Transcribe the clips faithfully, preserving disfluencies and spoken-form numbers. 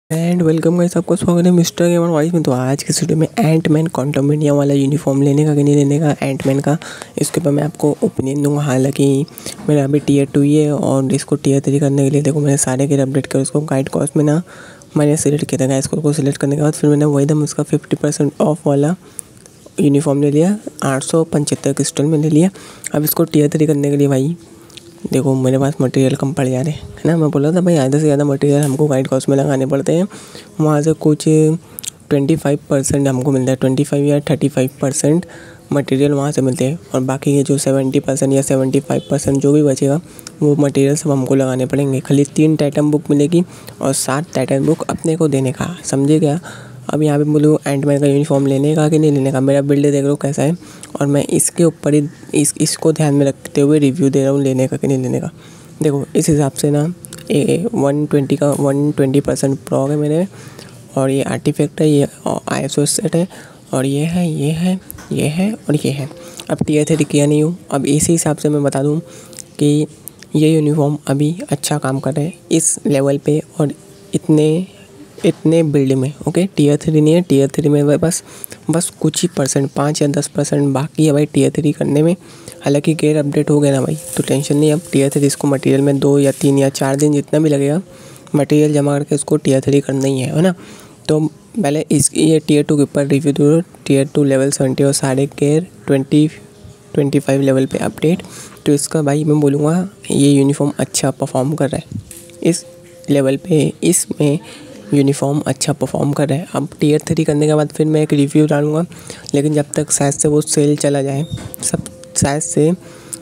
And welcome guys, आपका स्वागत है मिस्टर गेमर वॉइस में। तो आज के वीडियो में एंट मैन क्वांटमेनिया वाला यूनिफॉर्म लेने का कि नहीं लेने का एंट मैन का, इसके ऊपर मैं आपको ओपिनियन दूंगा। हालांकि मेरा अभी टीयर टू ही है और इसको टीयर थ्री करने के लिए देखो मैंने सारे गेयर अपडेट कर उसको गाइड कॉस्ट में ना मैंने सिलेक्ट किया था। इसको को सिलेक्ट करने के बाद फिर मैंने वही दम उसका फिफ्टी परसेंट ऑफ वाला यूनिफॉर्म ले लिया, आठ सौ पचहत्तर क्रिस्टल में ले लिया। अब इसको टीयर थ्री करने के लिए भाई देखो मेरे पास मटेरियल कम पड़ जा रहे हैं, है ना। मैं बोला था भाई आधे से ज़्यादा मटेरियल हमको गाइड कॉस्ट में लगाने पड़ते हैं। वहाँ से कुछ पच्चीस परसेंट हमको मिलता है, पच्चीस या पैंतीस परसेंट मटेरियल वहाँ से मिलते हैं और बाकी के जो सत्तर परसेंट या पचहत्तर परसेंट जो भी बचेगा वो मटेरियल सब हमको लगाने पड़ेंगे। खाली तीन टाइटन बुक मिलेगी और सात टाइटन बुक अपने को देने का, समझे क्या। अब यहाँ पे बोलो एंट मैन का यूनिफॉर्म लेने का कि नहीं लेने का, मेरा बिल्ड देख लो कैसा है और मैं इसके ऊपर ही इस इसको ध्यान में रखते हुए रिव्यू दे रहा हूँ लेने का कि नहीं लेने का। देखो इस हिसाब से ना ए वन ट्वेंटी का वन ट्वेंटी परसेंट प्रॉग है मेरे, और ये आर्टिफैक्ट है, ये आई एस ओ सेट है, और ये है ये है ये है और ये है। अब टीयर थ्री किया नहीं हूँ। अब इसी हिसाब से मैं बता दूँ कि ये यूनिफॉर्म अभी अच्छा काम कर रहे हैं इस लेवल पे और इतने इतने बिल्ड में। ओके टीयर थ्री नहीं है, टीयर थ्री में बस बस कुछ ही परसेंट पाँच या दस परसेंट बाकी है भाई टीयर थ्री करने में। हालांकि गेयर अपडेट हो गया ना भाई तो टेंशन नहीं। अब टीयर थ्री इसको मटेरियल में दो या तीन या चार दिन जितना भी लगेगा मटेरियल जमा करके इसको टीयर थ्री करना ही है, है ना। तो पहले इस ये टीयर टू के ऊपर रिव्यू दो। टीयर टू लेवल सेवेंटी और सारे gear twenty twenty five level पे अपडेट। तो इसका भाई मैं बोलूँगा ये यूनिफॉर्म अच्छा परफॉर्म कर रहा है इस लेवल पे, इसमें यूनिफॉर्म अच्छा परफॉर्म कर रहा है। अब टीयर थ्री करने के बाद फिर मैं एक रिव्यू डालूँगा, लेकिन जब तक शायद से वो सेल चला जाए, सब शायद से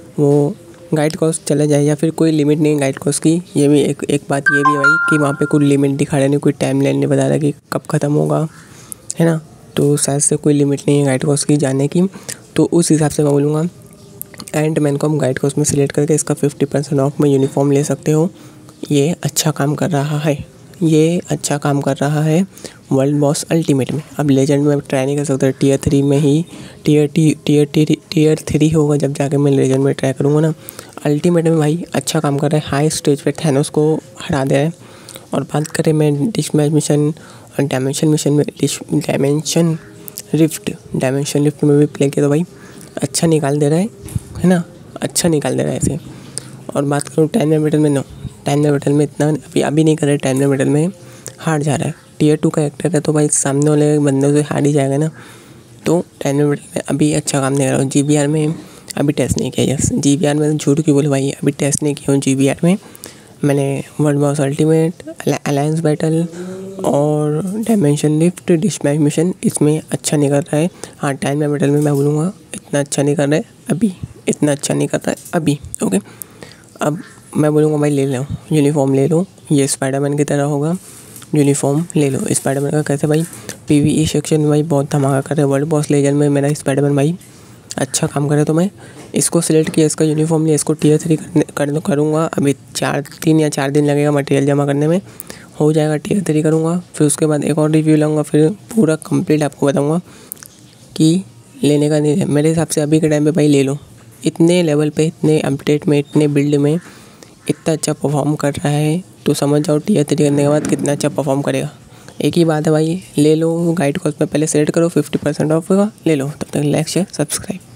वो गाइड कॉस्ट चला जाए या फिर कोई लिमिट नहीं गाइड कॉस्ट की। ये भी एक एक बात ये भी है भाई कि वहाँ पे कोई लिमिट दिखा रहा नहीं, कोई टाइम लाइन नहीं बता रहा कि कब ख़त्म होगा, है ना। तो शायद से कोई लिमिट नहीं है गाइड कॉस्ट की जाने की। तो उस हिसाब से मैं बोलूँगा एंट मैन को हम गाइड कॉस्ट में सिलेक्ट करके इसका फिफ्टी परसेंट ऑफ में यूनिफॉर्म ले सकते हो। ये अच्छा काम कर रहा है, ये अच्छा काम कर रहा है वर्ल्ड बॉस अल्टीमेट में। अब लेजेंड में ट्राई नहीं कर सकता, टीयर थ्री में ही tier T tier T tier three होगा जब जाके मैं लेजेंड में ट्राई करूँगा ना। अल्टीमेट में भाई अच्छा काम कर रहा है, हाई स्टेज पे थैनोस को हरा दे रहा है। और बात करें मैं डिश मैच मिशन और डायमेंशन मिशन में, death dimension rift dimension rift में भी प्ले किया तो भाई अच्छा निकाल दे रहा है, है ना, अच्छा निकाल दे रहा है ऐसे। और बात करूँ टाइम बैटल में, नो टाइम बैटल में इतना अभी अभी नहीं कर रहे, टाइम बैटल में हार जा रहा है। टीयर टू का एक्टर है तो भाई सामने वाले बंदों से हार ही जाएगा ना। तो टाइम बैटल में अभी अच्छा काम नहीं कर रहा हूँ। जी बी आर में अभी टेस्ट नहीं किया, यस जी बी आर में झूठ क्यों बोले भाई, अभी टेस्ट नहीं किया हूँ। जी बी आर में मैंने world boss ultimate, alliance battle और dimension rift, death match mission इसमें अच्छा नहीं कर रहा है। हाँ टाइम बैटल में मैं बोलूँगा इतना अच्छा नहीं कर रहा है अभी, इतना अच्छा नहीं कर रहा है अभी। ओके अब मैं बोलूँगा भाई ले लो यूनिफॉर्म, ले लो, ये स्पाइडरमैन की तरह होगा, यूनिफॉर्म ले लो। स्पाइडरमैन का कैसे भाई पीवीई सेक्शन में भाई बहुत धमाका कर रहा है, वर्ल्ड बॉस लेजेंड में मेरा स्पाइडरमैन भाई अच्छा काम करे तो मैं इसको सिलेक्ट किया, इसका यूनिफॉर्म लिया, इसको टीयर थ्री कर करूँगा। अभी चार तीन या चार दिन लगेगा मटेरियल जमा करने में, हो जाएगा टीयर थ्री करूँगा। फिर उसके बाद एक और रिव्यू लाऊँगा, फिर पूरा कंप्लीट आपको बताऊँगा कि लेने का नहीं है। मेरे हिसाब से अभी के टाइम पे भाई ले लो, इतने लेवल पे, इतने अपडेट में, इतने बिल्ड में इतना अच्छा परफॉर्म कर रहा है तो समझ जाओ टीयर थ्री करने के बाद कितना अच्छा परफॉर्म करेगा। एक ही बात है भाई, ले लो गाइड कॉस्ट में पहले सेलेक्ट करो, फिफ्टी परसेंट ऑफ होगा, ले लो। तब तक लाइक शेयर सब्सक्राइब।